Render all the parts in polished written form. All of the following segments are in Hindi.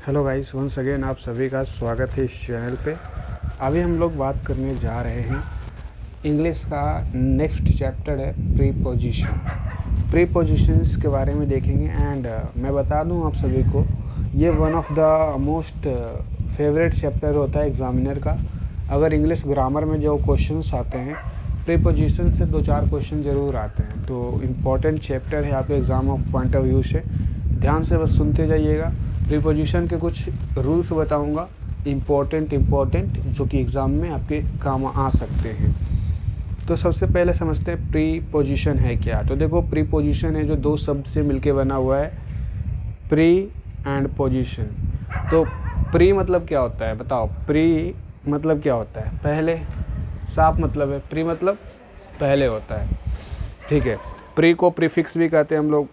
हेलो गाइस, वंस अगेन आप सभी का स्वागत है इस चैनल पे। अभी हम लोग बात करने जा रहे हैं इंग्लिश का नेक्स्ट चैप्टर है प्रीपोजिशन। प्रीपोजिशंस के बारे में देखेंगे एंड मैं बता दूं आप सभी को, ये one of the most favourite chapter होता है एग्जामिनर का। अगर इंग्लिश ग्रामर में जो क्वेश्चंस आते हैं प्रीपोजिशन से 2-4 क्वेश्चन ज़रूर आते हैं, तो इम्पॉर्टेंट चैप्टर है आपके exam of point of view से। ध्यान से बस सुनते जाइएगा। प्रीपोजिशन के कुछ रूल्स बताऊंगा इम्पोर्टेंट जो कि एग्ज़ाम में आपके काम आ सकते हैं। तो सबसे पहले समझते हैं प्रीपोजिशन है क्या। तो देखो, प्रीपोजिशन है जो दो शब्द से मिलके बना हुआ है, प्री एंड पोजीशन। तो प्री मतलब क्या होता है बताओ? प्री मतलब क्या होता है? पहले, साफ मतलब है। प्री मतलब पहले होता है, ठीक है। प्री को प्रीफिक्स भी कहते हैं हम लोग।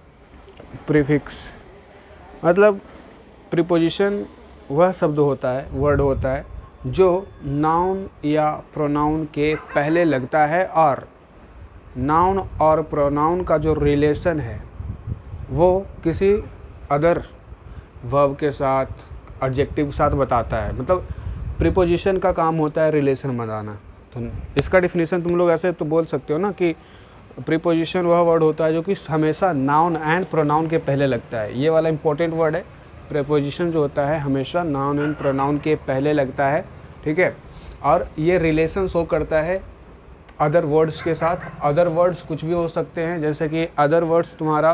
प्रीफिक्स मतलब प्रीपोजिशन वह शब्द होता है, वर्ड होता है जो नाउन या प्रोनाउन के पहले लगता है और नाउन और प्रोनाउन का जो रिलेशन है वो किसी अदर वर्ब के साथ, एडजेक्टिव के साथ बताता है। मतलब प्रीपोजिशन का काम होता है रिलेशन बनाना। तो इसका डिफिनीशन तुम लोग ऐसे तो बोल सकते हो ना कि प्रीपोजिशन वह वर्ड होता है जो कि हमेशा नाउन एंड प्रोनाउन के पहले लगता है। ये वाला इंपॉर्टेंट वर्ड है। प्रीपोजिशन जो होता है हमेशा नाउन एंड प्रोनाउन के पहले लगता है, ठीक है। और ये रिलेशन शो करता है अदर वर्ड्स के साथ। अदर वर्ड्स कुछ भी हो सकते हैं, जैसे कि अदर वर्ड्स तुम्हारा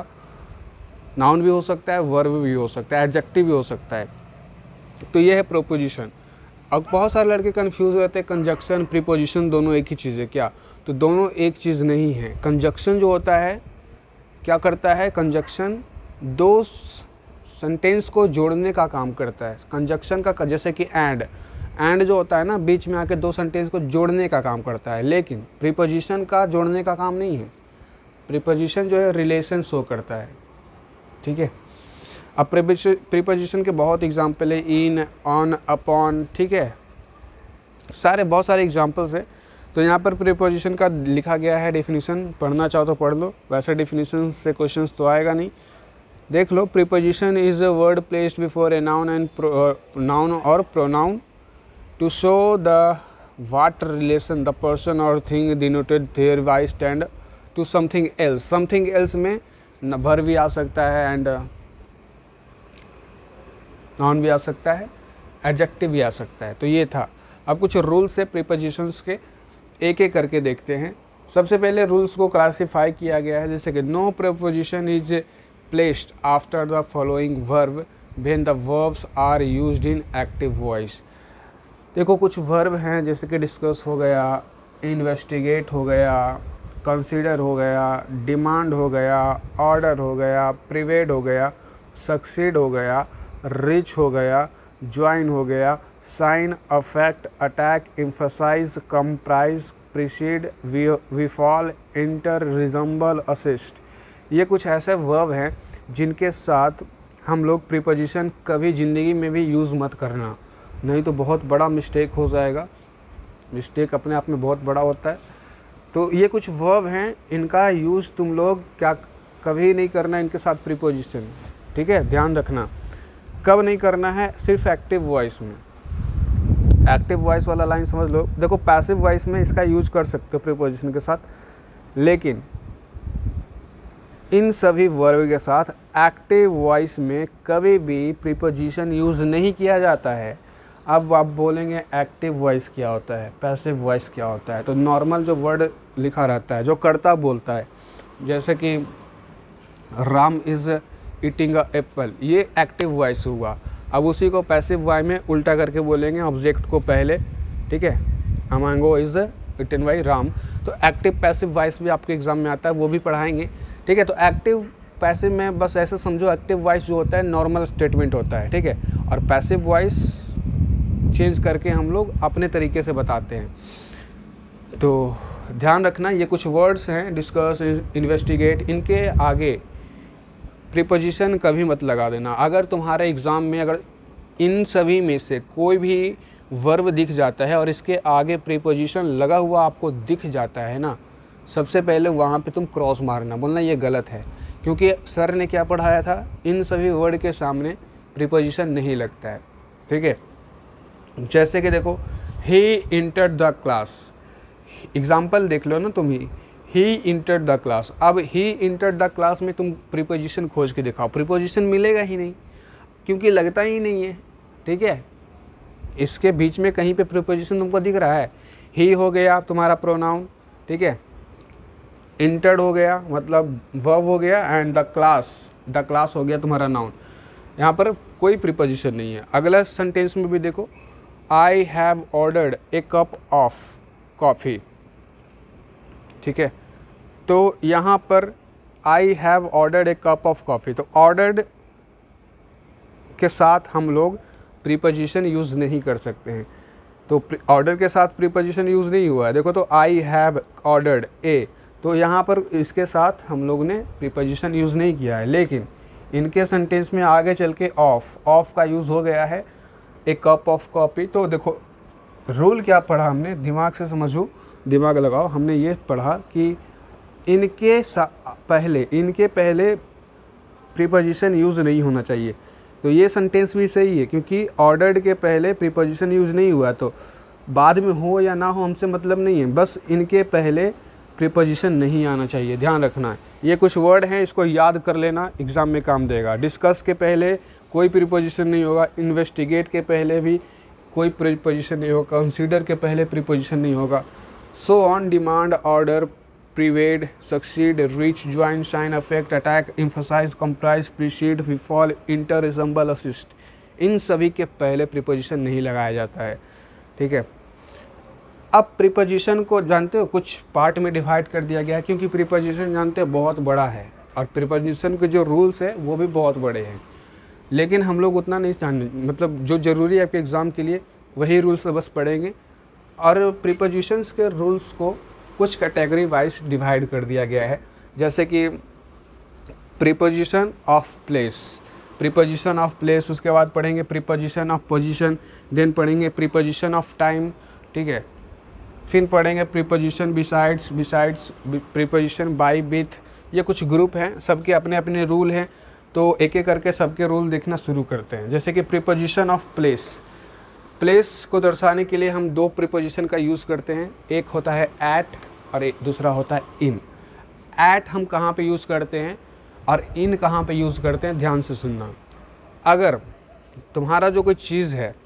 नाउन भी हो सकता है, वर्ब भी हो सकता है, एडजेक्टिव भी हो सकता है। तो ये है प्रीपोजिशन। अब बहुत सारे लड़के कंफ्यूज रहते हैं, कंजक्शन प्रीपोजिशन दोनों एक ही चीज़ है क्या? तो दोनों एक चीज़ नहीं है। कंजक्शन जो होता है क्या करता है? कंजक्शन दो सेंटेंस को जोड़ने का काम करता है। कंजक्शन का जैसे कि एंड जो होता है ना, बीच में आके दो सेंटेंस को जोड़ने का काम करता है, लेकिन प्रीपोजिशन का जोड़ने का काम नहीं है। प्रीपोजिशन जो है रिलेशन शो करता है, ठीक है। अब प्रीपोजिशन के बहुत एग्जाम्पल है, इन, ऑन, अपॉन, ठीक है। बहुत सारे एग्जाम्पल्स है। तो यहाँ पर प्रीपोजिशन का लिखा गया है डेफिनेशन, पढ़ना चाहो तो पढ़ लो। वैसे डेफिनेशन से क्वेश्चंस तो आएगा नहीं, देख लो। Preposition is a word placed before a noun and noun और pronoun to show the what relation the person और thing denoted thereby stand to something else. Something else में वर्ब भी आ सकता है एंड नाउन भी आ सकता है, एडजेक्टिव भी आ सकता है। तो ये था। अब कुछ रूल्स है प्रीपोजिशंस के, एक एक करके देखते हैं। सबसे पहले रूल्स को क्लासिफाई किया गया है, जैसे कि no preposition is placed after the following verb when the verbs are used in active voice. देखो, कुछ वर्ब हैं जैसे कि डिस्कस हो गया, इन्वेस्टिगेट हो गया, कंसीडर हो गया, डिमांड हो गया, ऑर्डर हो गया, प्रिवेड हो गया, सक्सीड हो गया, रिच हो गया, ज्वाइन हो गया, sign, affect, attack, emphasize, comprise, precede, befall, enter, resemble, assist. ये कुछ ऐसे वर्ब हैं जिनके साथ हम लोग प्रीपोजिशन कभी ज़िंदगी में भी यूज़ मत करना, नहीं तो बहुत बड़ा मिस्टेक हो जाएगा। मिस्टेक अपने आप में बहुत बड़ा होता है। तो ये कुछ वर्ब हैं, इनका यूज़ तुम लोग क्या कभी नहीं करना इनके साथ प्रीपोजिशन, ठीक है। ध्यान रखना कब नहीं करना है, सिर्फ एक्टिव वॉइस में। एक्टिव वॉइस वाला लाइन समझ लो। देखो, पैसिव वॉइस में इसका यूज कर सकते हो प्रीपोजिशन के साथ, लेकिन इन सभी वर्ब के साथ एक्टिव वॉइस में कभी भी प्रीपोजिशन यूज़ नहीं किया जाता है। अब आप बोलेंगे एक्टिव वॉइस क्या होता है, पैसिव वॉइस क्या होता है? तो नॉर्मल जो वर्ड लिखा रहता है, जो कर्ता बोलता है, जैसे कि Ram is eating a apple, ये एक्टिव वॉइस हुआ। अब उसी को पैसिव वॉइस में उल्टा करके बोलेंगे, ऑब्जेक्ट को पहले, ठीक है। A mango is eaten by Ram. तो एक्टिव पैसिव वॉइस भी आपके एग्जाम में आता है, वो भी पढ़ाएंगे, ठीक है। तो एक्टिव पैसिव में बस ऐसे समझो, एक्टिव वॉइस जो होता है नॉर्मल स्टेटमेंट होता है, ठीक है। और पैसिव वॉइस चेंज करके हम लोग अपने तरीके से बताते हैं। तो ध्यान रखना, ये कुछ वर्ड्स हैं, डिस्कस, इन्वेस्टिगेट, इनके आगे प्रीपोजिशन कभी मत लगा देना। अगर तुम्हारे एग्ज़ाम में अगर इन सभी में से कोई भी वर्ब दिख जाता है और इसके आगे प्रीपोजिशन लगा हुआ आपको दिख जाता है ना, सबसे पहले वहाँ पे तुम क्रॉस मारना, बोलना ये गलत है। क्योंकि सर ने क्या पढ़ाया था, इन सभी वर्ड के सामने प्रीपोजिशन नहीं लगता है, ठीक है। जैसे कि देखो he entered the class, example देख लो ना तुम ही इंटर्ड द क्लास। अब ही इंटर्ड द क्लास में तुम प्रीपोजिशन खोज के दिखाओ, प्रीपोजिशन मिलेगा ही नहीं क्योंकि लगता ही नहीं है, ठीक है। इसके बीच में कहीं पे प्रीपोजिशन तुमको दिख रहा है? ही हो गया तुम्हारा प्रोनाउन, ठीक है, इंटर्ड हो गया मतलब वर्ब हो गया, एंड द क्लास हो गया तुम्हारा नाउन। यहाँ पर कोई प्रीपोजिशन नहीं है। अगला सेंटेंस में भी देखो, I have ordered a cup of coffee, ठीक है। तो यहाँ पर I have ordered a cup of coffee, तो ऑर्डर्ड के साथ हम लोग प्रीपोजिशन यूज़ नहीं कर सकते हैं। तो ऑर्डर के साथ प्रीपोजिशन यूज़ नहीं हुआ है। देखो तो आई हैव ऑर्डर्ड ए, तो यहाँ पर इसके साथ हम लोग ने प्रीपोजिशन यूज़ नहीं किया है। लेकिन इनके सेंटेंस में आगे चल के ऑफ का यूज़ हो गया है, ए कप ऑफ कॉफ़ी। तो देखो रूल क्या पढ़ा हमने, दिमाग से समझो, दिमाग लगाओ। हमने ये पढ़ा कि इनके पहले प्रीपोजिशन यूज़ नहीं होना चाहिए। तो ये सेंटेंस भी सही है क्योंकि ऑर्डर्ड के पहले प्रीपोजिशन यूज़ नहीं हुआ, तो बाद में हो या ना हो हमसे मतलब नहीं है, बस इनके पहले प्रीपोजिशन नहीं आना चाहिए, ध्यान रखना है। ये कुछ वर्ड हैं, इसको याद कर लेना, एग्ज़ाम में काम देगा। डिस्कस के पहले कोई प्रीपोजिशन नहीं होगा, इन्वेस्टिगेट के पहले भी कोई प्रीपोजिशन नहीं होगा, कंसीडर के पहले प्रीपोजिशन नहीं होगा। So on, demand, order, pervade, succeed, reach, join, sign, affect, attack, emphasize, comprise, precede, befall, enter, resemble, assist, इन सभी के पहले प्रीपोजिशन नहीं लगाया जाता है, ठीक है। अब प्रीपोजिशन को जानते हो कुछ पार्ट में डिवाइड कर दिया गया है क्योंकि प्रीपोजिशन जानते हो बहुत बड़ा है और प्रीपोजिशन के जो रूल्स है वो भी बहुत बड़े हैं। लेकिन हम लोग उतना नहीं जानते, मतलब जो ज़रूरी है आपके एग्ज़ाम के लिए वही रूल्स बस पढ़ेंगे। और प्रीपोजिशंस के रूल्स को कुछ कैटेगरी वाइज डिवाइड कर दिया गया है, जैसे कि प्रीपोजिशन ऑफ प्लेस, उसके बाद पढ़ेंगे प्रीपोजिशन ऑफ पोजीशन, देन पढ़ेंगे प्रीपोजिशन ऑफ टाइम, ठीक है। फिर पढ़ेंगे preposition besides, preposition by, with. ये कुछ ग्रुप हैं, सबके अपने अपने रूल हैं, तो एक एक करके सबके रूल देखना शुरू करते हैं। जैसे कि प्रीपोजिशन ऑफ प्लेस को दर्शाने के लिए हम दो प्रीपोजिशन का यूज़ करते हैं, एक होता है एट और एक दूसरा होता है इन। एट हम कहाँ पे यूज़ करते हैं और इन कहाँ पे यूज़ करते हैं, ध्यान से सुनना। अगर तुम्हारा जो कोई चीज़ है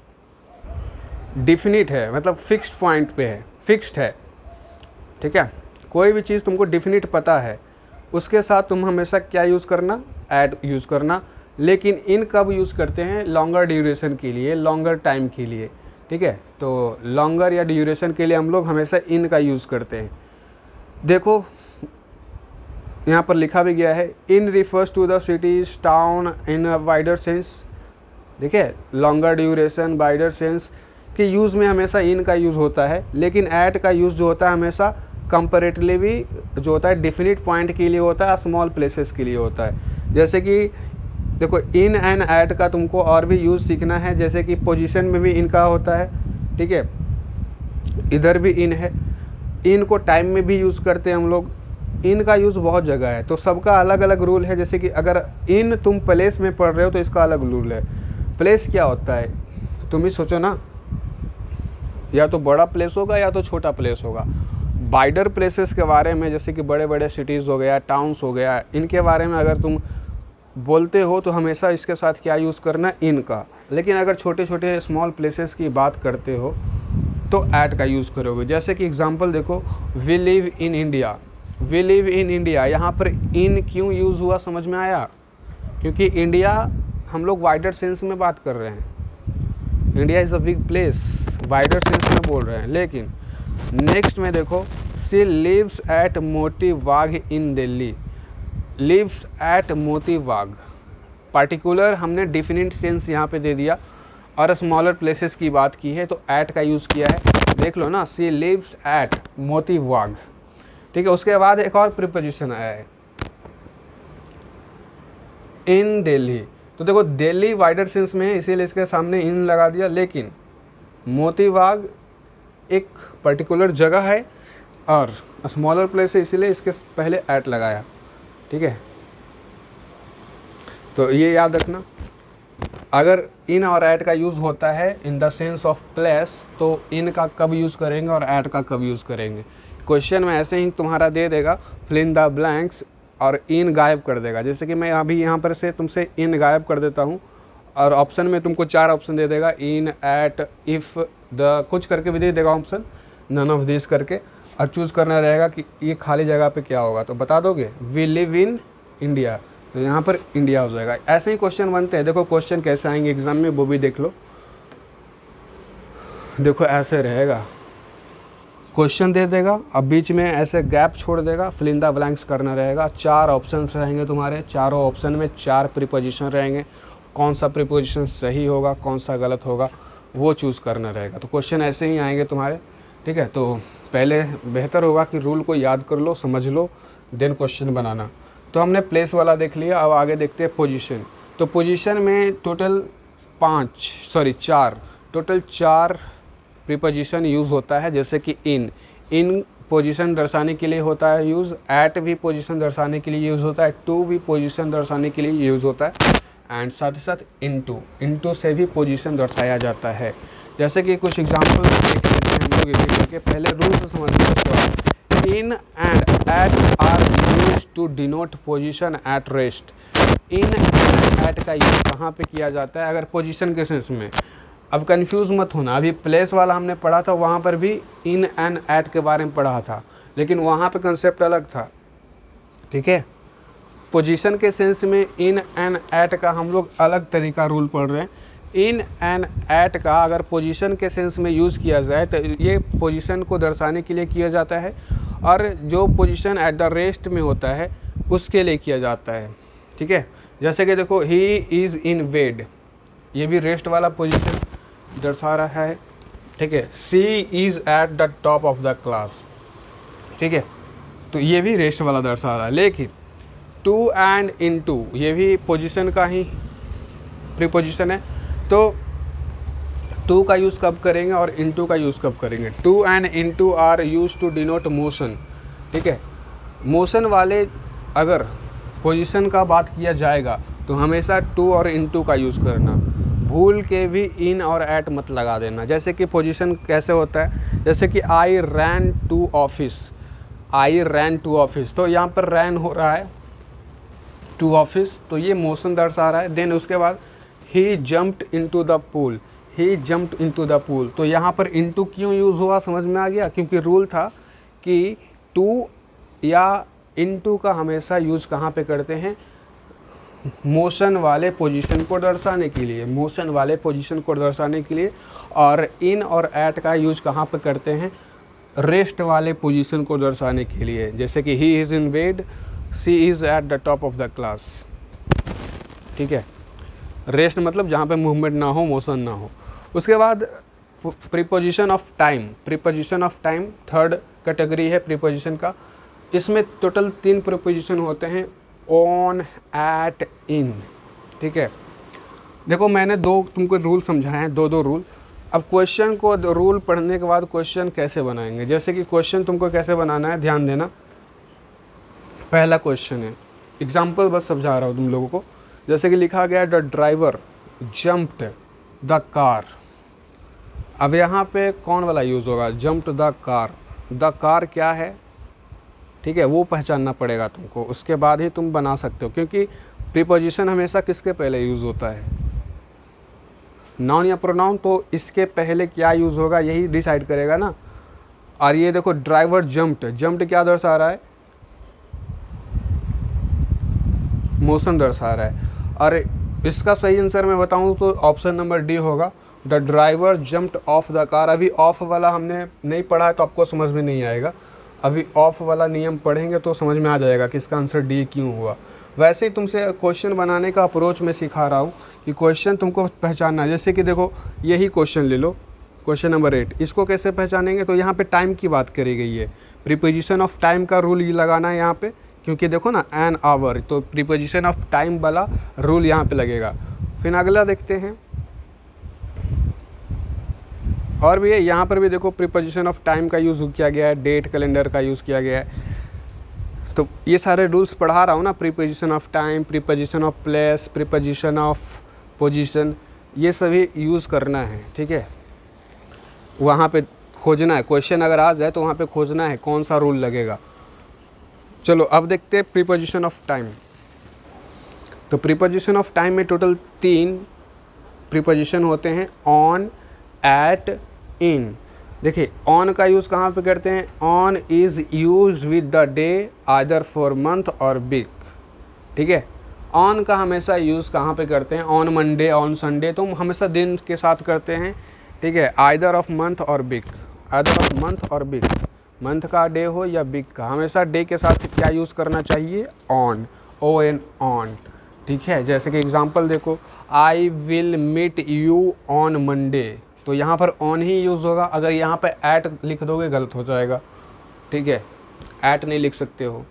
डिफिनिट है, मतलब फिक्स्ड पॉइंट पे है, फिक्स्ड है, ठीक है, कोई भी चीज़ तुमको डिफिनिट पता है, उसके साथ तुम हमेशा क्या यूज़ करना, एट यूज़ करना। लेकिन इन कब यूज़ करते हैं, लॉन्गर ड्यूरेशन के लिए, लॉन्गर टाइम के लिए, ठीक है। तो लॉन्गर या ड्यूरेशन के लिए हम लोग हमेशा इन का यूज़ करते हैं। देखो यहाँ पर लिखा भी गया है, in refers to the cities, town in a wider sense, देखिए लॉन्गर ड्यूरेशन, वाइडर सेंस के यूज़ में हमेशा इन का यूज़ होता है। लेकिन एट का यूज़ जो होता है हमेशा कंपैरेटिवली जो होता है डिफिनिट पॉइंट के लिए होता है, स्मॉल प्लेसेस के लिए होता है। जैसे कि देखो इन एंड एट का तुमको और भी यूज़ सीखना है, जैसे कि पोजीशन में भी इनका होता है, ठीक है, इधर भी इन है। इन को टाइम में भी यूज़ करते हैं हम लोग, इन का यूज़ बहुत जगह है, तो सबका अलग अलग रूल है। जैसे कि अगर इन तुम प्लेस में पढ़ रहे हो तो इसका अलग रूल है। प्लेस क्या होता है तुम ही सोचो ना, या तो बड़ा प्लेस होगा या तो छोटा प्लेस होगा। वाइडर प्लेसेस के बारे में, जैसे कि बड़े बड़े सिटीज़ हो गया, टाउन्स हो गया, इनके बारे में अगर तुम बोलते हो तो हमेशा इसके साथ क्या यूज़ करना, इन का। लेकिन अगर छोटे छोटे स्मॉल प्लेसेस की बात करते हो तो एट का यूज़ करोगे। जैसे कि एग्जांपल देखो, we live in India, we live in India, यहाँ पर इन क्यों यूज़ हुआ समझ में आया? क्योंकि इंडिया हम लोग वाइडर सेंस में बात कर रहे हैं, India is a big place, wider sense में बोल रहे हैं। लेकिन नेक्स्ट में देखो, she lives at Moti Bagh in Delhi, lives at Moti Bagh, particular हमने डिफिनिट सेंस यहाँ पे दे दिया और स्मॉलर प्लेसेस की बात की है तो एट का यूज़ किया है। देख लो ना, शी लिव्स एट मोती बाग, ठीक है। उसके बाद एक और प्रीपोजिशन आया है, इन दिल्ली। तो देखो दिल्ली वाइडर सेंस में है इसीलिए इसके सामने इन लगा दिया, लेकिन मोती बाग एक पर्टिकुलर जगह है और स्मॉलर प्लेस है इसीलिए इसके पहले एट लगाया, ठीक है। तो ये याद रखना। अगर इन और एट का यूज़ होता है in the sense of place, तो इन का कब यूज़ करेंगे और एट का कब यूज़ करेंगे। क्वेश्चन में ऐसे ही तुम्हारा दे देगा फिल इन द ब्लैंक्स और इन गायब कर देगा। जैसे कि मैं अभी यहाँ पर से तुमसे इन गायब कर देता हूँ और ऑप्शन में तुमको 4 ऑप्शन दे देगा, इन, एट, इफ़, द, कुछ करके भी दे देगा ऑप्शन, नन ऑफ दिस करके, और चूज़ करना रहेगा कि ये खाली जगह पे क्या होगा। तो बता दोगे वी लिव इन इंडिया, तो यहाँ पर इंडिया हो जाएगा। ऐसे ही क्वेश्चन बनते हैं। देखो क्वेश्चन कैसे आएंगे एग्जाम में वो भी देख लो। देखो ऐसे रहेगा, क्वेश्चन दे देगा, अब बीच में ऐसे गैप छोड़ देगा, फिल इन द ब्लैंक्स करना रहेगा। 4 ऑप्शंस रहेंगे तुम्हारे, चारों ऑप्शन में 4 प्रीपोजिशन रहेंगे। कौन सा प्रीपोजिशन सही होगा, कौन सा गलत होगा, वो चूज़ करना रहेगा। तो क्वेश्चन ऐसे ही आएंगे तुम्हारे, ठीक है। तो पहले बेहतर होगा कि रूल को याद कर लो, समझ लो, देन क्वेश्चन बनाना। तो हमने प्लेस वाला देख लिया, अब आगे देखते हैं पोजीशन। तो पोजीशन में टोटल 4 प्रीपोजिशन यूज़ होता है। जैसे कि इन पोजीशन दर्शाने के लिए होता है यूज़, एट भी पोजीशन दर्शाने के लिए यूज़ होता है, टू भी पोजीशन दर्शाने के लिए यूज़ होता है, एंड साथ ही साथ इनटू से भी पोजीशन दर्शाया जाता है। जैसे कि कुछ एग्जाम्पल देख लेते हैं हम लोग एक करके। पहले रूल से समझते हैं। In and at are use to denote position at rest. In and at का यूज़ कहाँ पे किया जाता है, अगर पोजीशन के सेंस में। अब कंफ्यूज मत होना, अभी प्लेस वाला हमने पढ़ा था, वहाँ पर भी इन एंड एट के बारे में पढ़ा था, लेकिन वहाँ पे कंसेप्ट अलग था, ठीक है। पोजीशन के सेंस में इन एंड एट का हम लोग अलग तरीका रूल पढ़ रहे हैं। इन एंड एट का अगर पोजीशन के सेंस में यूज़ किया जाए तो ये पोजीशन को दर्शाने के लिए किया जाता है, और जो पोजीशन एट द रेस्ट में होता है उसके लिए किया जाता है, ठीक है। जैसे कि देखो ही इज़ इन बेड, ये भी रेस्ट वाला पोजीशन दर्शा रहा है, ठीक है। She is at the top of the class, ठीक है, तो ये भी रेस्ट वाला दर्शा रहा है। लेकिन टू एंड इनटू ये भी पोजीशन का ही प्रीपोजिशन है, तो टू का यूज़ कब करेंगे और इनटू का यूज़ कब करेंगे। To and into are use to denote motion, ठीक है। मोशन वाले अगर पोजीशन का बात किया जाएगा तो हमेशा टू और इनटू का यूज़ करना, भूल के भी इन और एट मत लगा देना। जैसे कि पोजीशन कैसे होता है, जैसे कि I ran to office, I ran to office, तो यहाँ पर रैन हो रहा है टू ऑफिस, तो ये मोशन दर्शा रहा है। देन उसके बाद he jumped into the pool, he jumped into the pool, तो यहाँ पर इनटू क्यों यूज़ हुआ समझ में आ गया, क्योंकि रूल था कि टू या इनटू का हमेशा यूज़ कहाँ पे करते हैं, मोशन वाले पोजीशन को दर्शाने के लिए, मोशन वाले पोजीशन को दर्शाने के लिए। और इन और एट का यूज कहाँ पे करते हैं, रेस्ट वाले पोजीशन को दर्शाने के लिए। जैसे कि he is in bed, she is at the top of the class, ठीक है। रेस्ट मतलब जहाँ पे मूवमेंट ना हो, मोशन ना हो। उसके बाद preposition of time, preposition of time third category है प्रीपोजिशन का। इसमें टोटल 3 प्रीपोजिशन होते हैं, ऑन, एट, इन, ठीक है। देखो मैंने तुमको रूल समझाए हैं, 2 रूल। अब क्वेश्चन को रूल पढ़ने के बाद क्वेश्चन कैसे बनाएंगे, जैसे कि क्वेश्चन तुमको कैसे बनाना है ध्यान देना। पहला क्वेश्चन है, एग्जाम्पल बस समझा रहा हूँ तुम लोगों को। जैसे कि लिखा गया the driver jumped the car. अब यहाँ पे कौन वाला यूज़ होगा, jumped the car. The car क्या है, ठीक है, वो पहचानना पड़ेगा तुमको, उसके बाद ही तुम बना सकते हो, क्योंकि प्रीपोजिशन हमेशा किसके पहले यूज़ होता है, नाउन या प्रोनाउन, तो इसके पहले क्या यूज़ होगा यही डिसाइड करेगा ना। और ये देखो ड्राइवर जम्प्ड, जम्प्ड क्या दर्शा रहा है, मोशन दर्शा रहा है। और इसका सही आंसर मैं बताऊं तो ऑप्शन नंबर डी होगा, the driver jumped off the car. अभी ऑफ वाला हमने नहीं पढ़ा है तो आपको समझ में नहीं आएगा, अभी ऑफ वाला नियम पढ़ेंगे तो समझ में आ जाएगा कि इसका आंसर डी क्यों हुआ। वैसे ही तुमसे क्वेश्चन बनाने का अप्रोच मैं सिखा रहा हूँ कि क्वेश्चन तुमको पहचानना है। जैसे कि देखो यही क्वेश्चन ले लो, क्वेश्चन नंबर 8, इसको कैसे पहचानेंगे, तो यहाँ पे टाइम की बात करी गई है। प्रीपोजिशन ऑफ टाइम का रूल ये लगाना है यहाँ पे, क्योंकि देखो ना एन आवर, तो प्रीपोजिशन ऑफ टाइम वाला रूल यहाँ पे लगेगा। फिर अगला देखते हैं, और भी है यहाँ पर भी देखो प्रीपोजिशन ऑफ टाइम का यूज़ किया गया है, डेट, कैलेंडर का यूज़ किया गया है। तो ये सारे रूल्स पढ़ा रहा हूँ ना, preposition of time, preposition of place, preposition of position, ये सभी यूज़ करना है, ठीक है। वहाँ पे खोजना है, क्वेश्चन अगर आ जाए तो वहाँ पे खोजना है कौन सा रूल लगेगा। चलो अब देखते हैं प्रीपोजिशन ऑफ टाइम। तो प्रीपोजिशन ऑफ टाइम में टोटल 3 प्रीपोजिशन होते हैं, ऑन, एट, इन। देखिए ऑन का यूज़ कहाँ पे करते हैं, on is used with the day either for month और वीक, ठीक है। ऑन का हमेशा यूज़ कहाँ पे करते हैं, ऑन मंडे, ऑन संडे, तो हम हमेशा दिन के साथ करते हैं, ठीक है। आइदर ऑफ मंथ और वीक, आइदर ऑफ मंथ और वीक, मंथ का डे हो या वीक का, हमेशा डे के साथ क्या यूज़ करना चाहिए, ऑन, ओ एन, ऑन, ठीक है। जैसे कि एग्जांपल देखो, I will meet you on Monday, तो यहाँ पर ऑन ही यूज़ होगा। अगर यहाँ पे एट लिख दोगे गलत हो जाएगा, ठीक है, एट नहीं लिख सकते हो।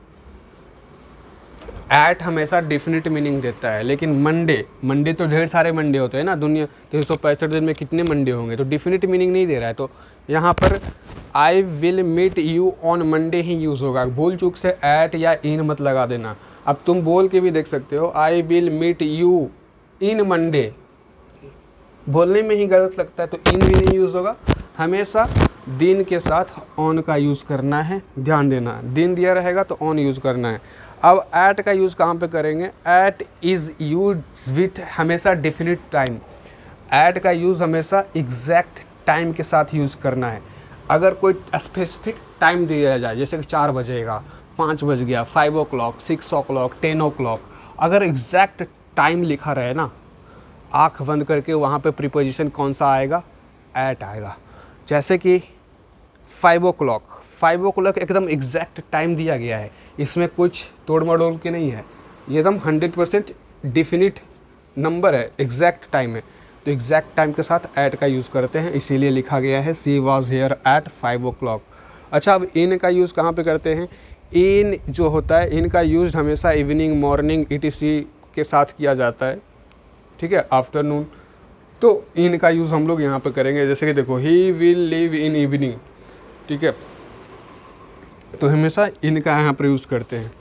एट हमेशा डिफिनिट मीनिंग देता है, लेकिन मंडे तो ढेर सारे मंडे होते हैं ना, दुनिया 365 दिन में कितने मंडे होंगे, तो डिफिनिट मीनिंग नहीं दे रहा है। तो यहाँ पर I will meet you on Monday ही यूज़ होगा। भूल चूक से एट या इन मत लगा देना। अब तुम बोल के भी देख सकते हो, I will meet you in Monday, बोलने में ही गलत लगता है, तो इन भी नहीं यूज़ होगा। हमेशा दिन के साथ ऑन का यूज़ करना है, ध्यान देना, दिन दिया रहेगा तो ऑन यूज़ करना है। अब एट का यूज़ कहाँ पे करेंगे, एट इज़ यूज विथ हमेशा डेफिनिट टाइम। एट का यूज़ हमेशा एग्जैक्ट टाइम के साथ यूज़ करना है। अगर कोई स्पेसिफिक टाइम दिया जाए, जैसे कि 4 बजेगा, 5 बज गया, 5 o'clock, 6 o'clock, 10 o'clock, अगर एग्जैक्ट टाइम लिखा रहे ना, आँख बंद करके वहाँ पे प्रीपोजिशन कौन सा आएगा, एट आएगा। जैसे कि 5 o'clock एकदम एग्जैक्ट टाइम दिया गया है, इसमें कुछ तोड़ मड़ोड़ के नहीं है, ये एकदम 100% डिफिनिट नंबर है, एग्जैक्ट टाइम है, तो एग्जैक्ट टाइम के साथ एट का यूज़ करते हैं, इसीलिए लिखा गया है सी वॉज हेयर एट 5 o'clock। अच्छा, अब इन का यूज़ कहाँ पे करते हैं, इन जो होता है, इनका यूज़ हमेशा इवनिंग, मॉर्निंग, etc के साथ किया जाता है, ठीक है, आफ्टरनून। तो इन का यूज़ हम लोग यहाँ पे करेंगे, जैसे कि देखो, he will live in evening, ठीक है, तो हमेशा इनका यहाँ पर यूज़ करते हैं।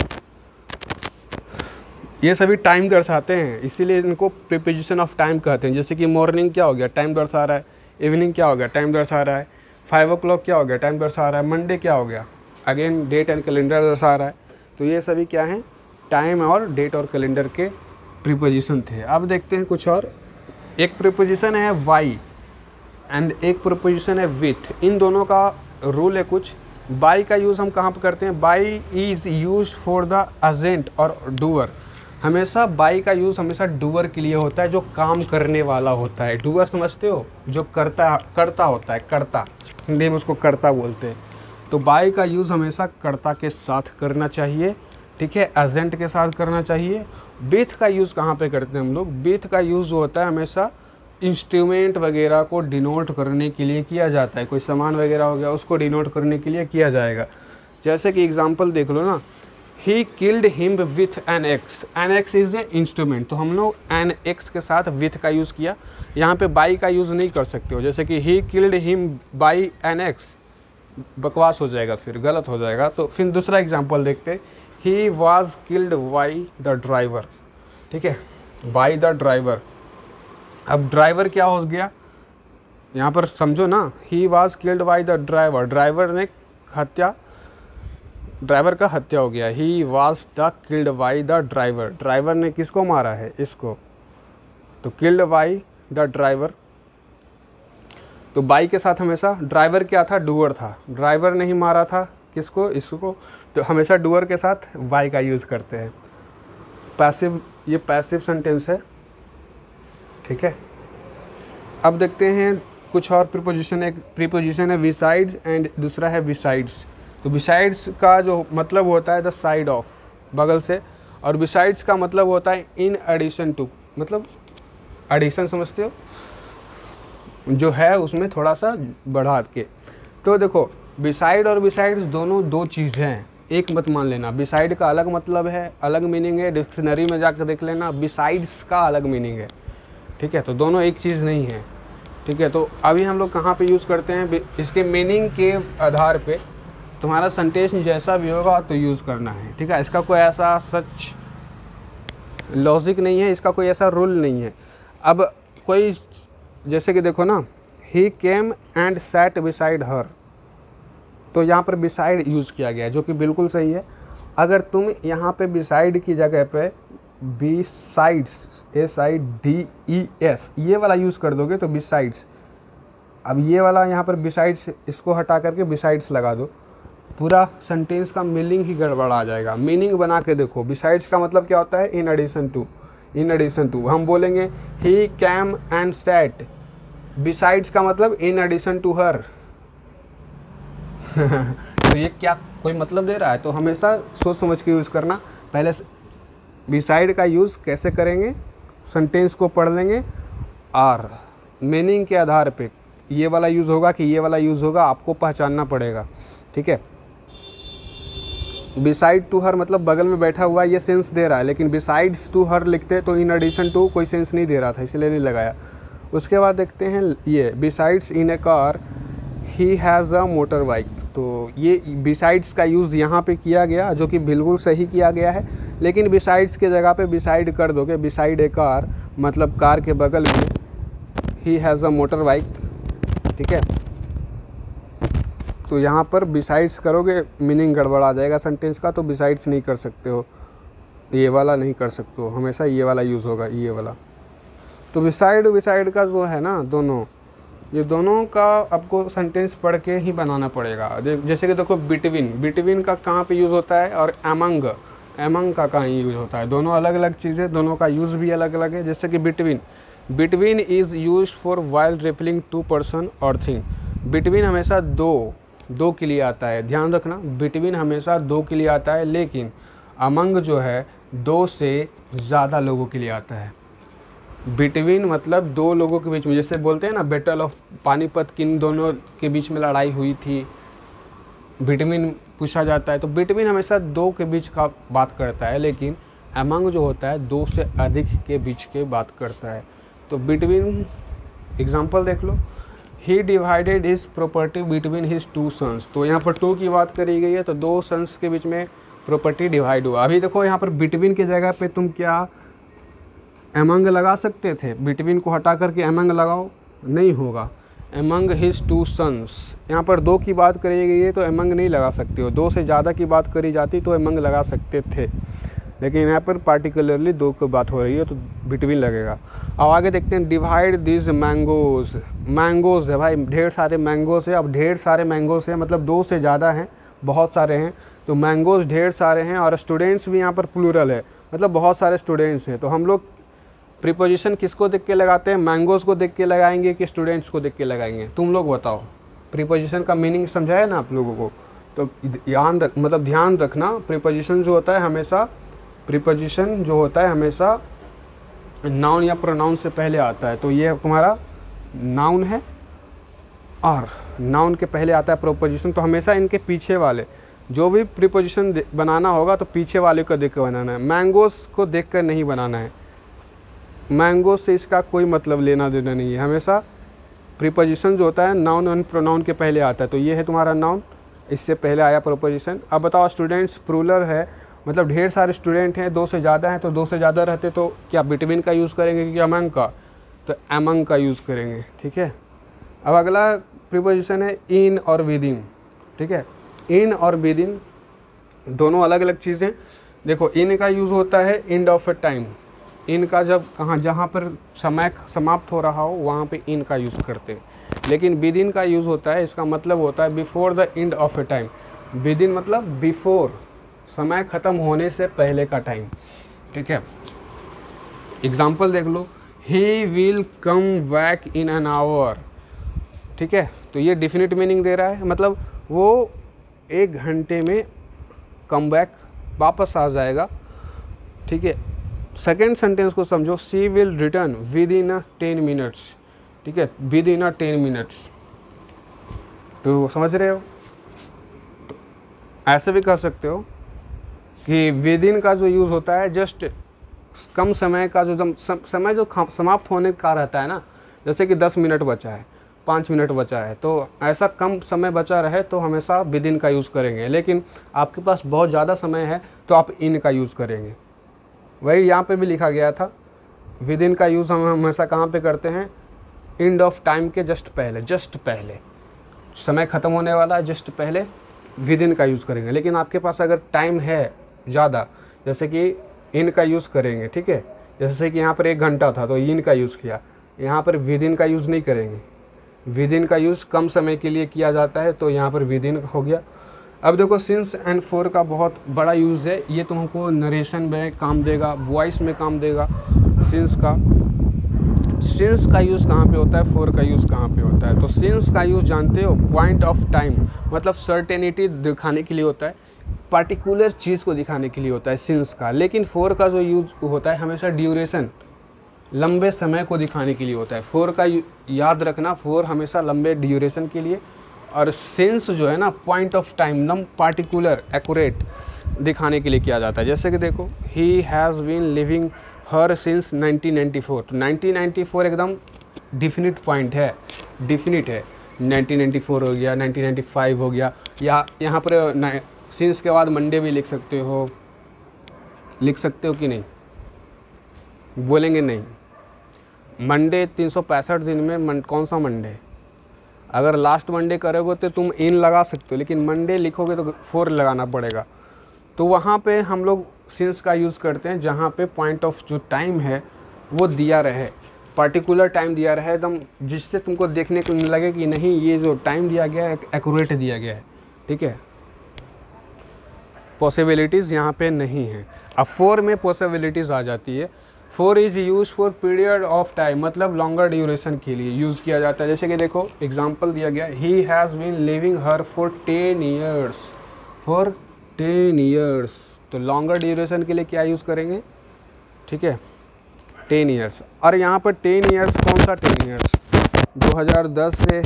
ये सभी टाइम दर्शाते हैं, इसीलिए इनको प्रीपोजिशन ऑफ टाइम कहते हैं। जैसे कि मॉर्निंग क्या हो गया, टाइम दर्शा रहा है, इवनिंग क्या हो गया, टाइम दर्शा रहा है, 5 o'clock क्या हो गया, टाइम दर्शा रहा है, मंडे क्या हो गया, अगेन डेट एंड कैलेंडर दर्शा रहा है। तो ये सभी क्या हैं, टाइम और डेट और कैलेंडर के प्रीपोजिशन थे। अब देखते हैं कुछ और। एक प्रीपोजिशन है वाई एंड एक प्रीपोजिशन है विथ। इन दोनों का रूल है कुछ। बाई का यूज़ हम कहाँ पर करते हैं, by is use for the agent और डूअर। हमेशा बाई का यूज़ हमेशा डूअर के लिए होता है, जो काम करने वाला होता है। डूअर समझते हो, जो करता होता है, कर्ता, हिंदी में उसको कर्ता बोलते हैं। तो बाई का यूज़ हमेशा कर्ता के साथ करना चाहिए, ठीक है, एजेंट के साथ करना चाहिए। विथ का यूज़ कहाँ पे करते हैं हम लोग, विथ का यूज़ जो होता है हमेशा इंस्ट्रूमेंट वगैरह को डिनोट करने के लिए किया जाता है। कोई सामान वगैरह हो गया, उसको डिनोट करने के लिए किया जाएगा। जैसे कि एग्जांपल देख लो ना, he killed him with an axe. An axe is a instrument, तो हम लोग एन एक्स के साथ विथ का यूज़ किया। यहाँ पे बाई का यूज़ नहीं कर सकते हो, जैसे कि he killed him by an axe, बकवास हो जाएगा, फिर गलत हो जाएगा। तो फिर दूसरा एग्जांपल देखते हैं, he was killed by the driver, ठीक है, बाई द ड्राइवर। अब ड्राइवर क्या हो गया यहाँ पर समझो ना, he was killed by the driver, driver का हत्या हो गया। He was the killed by the driver, driver ने किसको मारा है, इसको, तो किल्ड बाई द ड्राइवर। तो बाई के साथ हमेशा ड्राइवर क्या था, डूअर था, ड्राइवर ने ही मारा था किसको, इसको, तो हमेशा डूअर के साथ बाई का यूज़ करते हैं। पैसिव, ये पैसिव सेंटेंस है, ठीक है। अब देखते हैं कुछ और प्रीपोजिशन। एक प्रीपोजिशन है बिसाइड्स एंड दूसरा है बिसाइड्स। तो बिसाइड्स का जो मतलब होता है द साइड ऑफ, बगल से, और बिसाइड्स का मतलब होता है इन एडिशन टू, मतलब एडिशन समझते हो, जो है उसमें थोड़ा सा बढ़ा के। तो देखो, बिसाइड और बिसाइड्स दोनों दो चीज़ें हैं, एक मत मान लेना। बिसाइड का अलग मतलब है, अलग मीनिंग है, डिक्शनरी में जाकर देख लेना। बिसाइड्स का अलग मीनिंग है, ठीक है, तो दोनों एक चीज़ नहीं है, ठीक है। तो अभी हम लोग कहाँ पे यूज़ करते हैं, इसके मीनिंग के आधार पे तुम्हारा सेंटेंस जैसा भी होगा तो यूज़ करना है, ठीक है। इसका कोई ऐसा सच लॉजिक नहीं है, इसका कोई ऐसा रूल नहीं है। अब कोई जैसे कि देखो ना, he came and sat beside her, तो यहाँ पर बिसाइड यूज़ किया गया है जो कि बिल्कुल सही है। अगर तुम यहाँ पे बिसाइड की जगह पे बिसाइड्स SIDES ये वाला यूज़ कर दोगे तो बिसाइड्स, अब ये वाला यहाँ पर बिसाइड्स इसको हटा करके बिसाइड्स लगा दो, पूरा सेंटेंस का मीनिंग ही गड़बड़ आ जाएगा। मीनिंग बना के देखो, बिसाइड्स का मतलब क्या होता है, in addition to. In addition to हम बोलेंगे he came and sat, besides का मतलब इन एडिशन टू हर तो ये क्या कोई मतलब दे रहा है? तो हमेशा सोच समझ के यूज़ करना। पहले बिसाइड का यूज़ कैसे करेंगे, सेंटेंस को पढ़ लेंगे और मीनिंग के आधार पे ये वाला यूज़ होगा कि ये वाला यूज़ होगा, आपको पहचानना पड़ेगा। ठीक है, बिसाइड टू हर मतलब बगल में बैठा हुआ, ये सेंस दे रहा है, लेकिन बिसाइड्स टू हर लिखते तो इन एडिशन टू कोई सेंस नहीं दे रहा था, इसलिए नहीं लगाया। उसके बाद देखते हैं ये besides in a car he has a motor bike, तो ये बिसाइड्स का यूज़ यहाँ पे किया गया जो कि बिल्कुल सही किया गया है, लेकिन बिसाइड्स के जगह पे बिसाइड कर दोगे, बिसाइड ए कार मतलब कार के बगल में, he has a motor bike. ठीक है, तो यहाँ पर बिसाइड्स करोगे मीनिंग गड़बड़ आ जाएगा सेंटेंस का, तो बिसाइड्स नहीं कर सकते हो, ये वाला नहीं कर सकते हो, हमेशा ये वाला यूज़ होगा, ये वाला। तो बिसाइड का जो है ना, दोनों ये दोनों का आपको सेंटेंस पढ़ के ही बनाना पड़ेगा। जैसे कि देखो बिटवीन का कहाँ पे यूज़ होता है और एमंग का कहाँ यूज़ होता है, दोनों अलग अलग चीज़ें, दोनों का यूज़ भी अलग अलग है। जैसे कि between is use for while referring to person और थिंग, बिटवीन हमेशा दो के लिए आता है, ध्यान रखना, बिटवीन हमेशा दो के लिए आता है, लेकिन अमंग जो है दो से ज़्यादा लोगों के लिए आता है। बिटवीन मतलब दो लोगों के बीच में, जैसे बोलते हैं ना बैटल ऑफ पानीपत, किन दोनों के बीच में लड़ाई हुई थी, बिटवीन पूछा जाता है, तो बिटवीन हमेशा दो के बीच का बात करता है, लेकिन अमंग जो होता है दो से अधिक के बीच के बात करता है। तो बिटवीन एग्जाम्पल देख लो, he divided his property between his two sons, तो यहाँ पर टू की बात करी गई है, तो दो सन्स के बीच में प्रॉपर्टी डिवाइड हुआ। अभी देखो यहाँ पर बिटवीन की जगह पे तुम क्या एमंग लगा सकते थे, बिटवीन को हटा करके एमंग लगाओ, नहीं होगा। एमंग हिज टू सन्स, यहाँ पर दो की बात करी गई है तो एमंग नहीं लगा सकते हो, दो से ज़्यादा की बात करी जाती तो एमंग लगा सकते थे, लेकिन यहाँ पर पार्टिकुलरली दो की बात हो रही है तो बिटवीन लगेगा। अब आगे देखते हैं, डिवाइड दिस मैंगोज़ है भाई, ढेर सारे मैंगोज़ है। अब ढेर सारे मैंगोज़ है मतलब दो से ज़्यादा हैं, बहुत सारे हैं, तो मैंगोज़ ढेर सारे हैं, और स्टूडेंट्स भी यहाँ पर प्लूरल है, मतलब बहुत सारे स्टूडेंट्स हैं। तो हम लोग प्रीपोजिशन किसको देख के लगाते हैं, मैंगोज़ को देख के लगाएंगे कि स्टूडेंट्स को देख के लगाएंगे, तुम लोग बताओ। प्रीपोजिशन का मीनिंग समझाया ना आप लोगों को, तो ध्यान रखना, प्रीपोजिशन जो होता है हमेशा नाउन या प्रोनाउन से पहले आता है। तो ये तुम्हारा नाउन है और नाउन के पहले आता है प्रीपोजिशन, तो हमेशा इनके पीछे वाले जो भी प्रीपोजिशन बनाना होगा तो पीछे वाले को देख कर बनाना है, मैंगोज़ को देख कर नहीं बनाना है। मैंगो से इसका कोई मतलब लेना देना नहीं है, हमेशा प्रीपोजिशन जो होता है नाउन और प्रोनाउन के पहले आता है। तो ये है तुम्हारा नाउन, इससे पहले आया प्रीपोजिशन। अब बताओ, स्टूडेंट्स प्लूरल है मतलब ढेर सारे स्टूडेंट हैं, दो से ज़्यादा हैं, तो दो से ज़्यादा रहते तो क्या बिटवीन का यूज़ करेंगे कि अमंग का, तो अमंग का यूज़ करेंगे। ठीक है, अब अगला प्रीपोजिशन है इन और विदिन। ठीक है, इन और विदिन दोनों अलग अलग चीज़ें। देखो, इन का यूज़ होता है एंड ऑफ ए टाइम, इनका जब जहाँ पर समय समाप्त हो रहा हो वहाँ पे इन का यूज़ करते हैं, लेकिन विदिन का यूज़ होता है, इसका मतलब होता है before the end of a time. Within मतलब बिफोर, समय ख़त्म होने से पहले का टाइम। ठीक है, एग्जाम्पल देख लो, he will come back in an hour. ठीक है, तो ये डिफिनिट मीनिंग दे रहा है, मतलब वो 1 घंटे में कम बैक वापस आ जाएगा। ठीक है, सेकेंड सेंटेंस को समझो, she will return within 10 minutes. ठीक है, विद इन 10 मिनट्स, तो समझ रहे हो। तो ऐसे भी कर सकते हो कि विद इन का जो यूज़ होता है जस्ट कम समय का, जो समय जो समाप्त होने का रहता है ना, जैसे कि 10 मिनट बचा है, 5 मिनट बचा है, तो ऐसा कम समय बचा रहे तो हमेशा विद इन का यूज़ करेंगे। लेकिन आपके पास बहुत ज़्यादा समय है तो आप इन का यूज़ करेंगे। वही यहाँ पे भी लिखा गया था, विद इन का यूज़ हम हमेशा कहाँ पे करते हैं, एंड ऑफ टाइम के जस्ट पहले समय ख़त्म होने वाला है, जस्ट पहले विद इन का यूज़ करेंगे। लेकिन आपके पास अगर टाइम है ज़्यादा, जैसे कि इन का यूज़ करेंगे, ठीक है, जैसे कि यहाँ पर 1 घंटा था तो इन का यूज़ किया, यहाँ पर विद इन का यूज़ नहीं करेंगे। विद इन का यूज़ कम समय के लिए किया जाता है, तो यहाँ पर विद इन हो गया। अब देखो सिंस एंड फॉर का बहुत बड़ा यूज़ है, ये तुमको नरेशन में काम देगा, वॉइस में काम देगा। सिंस का यूज़ कहाँ पे होता है, फॉर का यूज़ कहाँ पे होता है। तो सिंस का यूज़ जानते हो, पॉइंट ऑफ टाइम, मतलब सर्टेनिटी दिखाने के लिए होता है, पार्टिकुलर चीज़ को दिखाने के लिए होता है सिंस का। लेकिन फॉर का जो यूज़ होता है हमेशा ड्यूरेशन, लंबे समय को दिखाने के लिए होता है। फॉर का याद रखना, फॉर हमेशा लंबे ड्यूरेशन के लिए, और सिंस जो है ना पॉइंट ऑफ टाइम, नम पार्टिकुलर एक्यूरेट दिखाने के लिए किया जाता है। जैसे कि देखो, he has been living here since 1994। तो 1994 एकदम डिफिनिट पॉइंट है, डिफिनिट है। 1994 हो गया, 1995 हो गया, या यहाँ पर सिंस के बाद मंडे भी लिख सकते हो कि नहीं, बोलेंगे नहीं। मंडे 365 दिन में कौन सा मंडे, अगर लास्ट मंडे करोगे तो तुम इन लगा सकते हो, लेकिन मंडे लिखोगे तो 4 लगाना पड़ेगा। तो वहाँ पे हम लोग सिंस का यूज़ करते हैं जहाँ पे पॉइंट ऑफ जो टाइम है वो दिया रहे, पार्टिकुलर टाइम दिया रहे एकदम, जिससे तुमको देखने को लगे कि नहीं ये जो टाइम दिया गया है एक्यूरेट दिया गया है, ठीक है। पॉसिबिलिटीज़ यहाँ पे नहीं है। अब 4 में पॉसिबिलिटीज़ आ जाती है। 4 is use for period of time, मतलब लॉन्गर ड्यूरेशन के लिए यूज़ किया जाता है। जैसे कि देखो एग्जांपल दिया गया, he has been living here for 10 years, for 10 years. तो लॉन्गर ड्यूरेशन के लिए क्या यूज़ करेंगे, ठीक है, 10 ईयर्स। और यहाँ पर 10 ईयर्स कौन सा 10 ईयर्स, 2010 से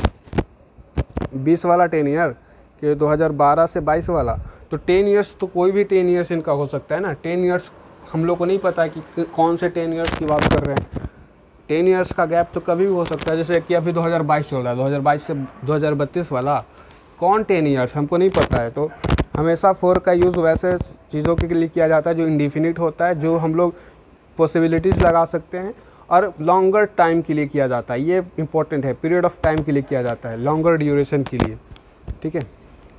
20 वाला 10 ईयर कि 2012 से 22 वाला। तो 10 ईयर्स तो कोई भी 10 ईयर्स इनका हो सकता है ना। 10 ईयर्स हम लोग को नहीं पता है कि कौन से 10 ईयर्स की बात कर रहे हैं। 10 ईयर्स का गैप तो कभी भी हो सकता है, जैसे कि अभी 2022 चल रहा है, 2022 से 2032 वाला कौन 10 ईयर्स हमको नहीं पता है। तो हमेशा 4 का यूज़ वैसे चीज़ों के लिए किया जाता है जो इंडिफिनिट होता है, जो हम लोग पॉसिबिलिटीज़ लगा सकते हैं, और लॉन्गर टाइम के लिए किया जाता है। ये इंपॉर्टेंट है, पीरियड ऑफ टाइम के लिए किया जाता है, लॉन्गर ड्यूरेशन के लिए, ठीक है।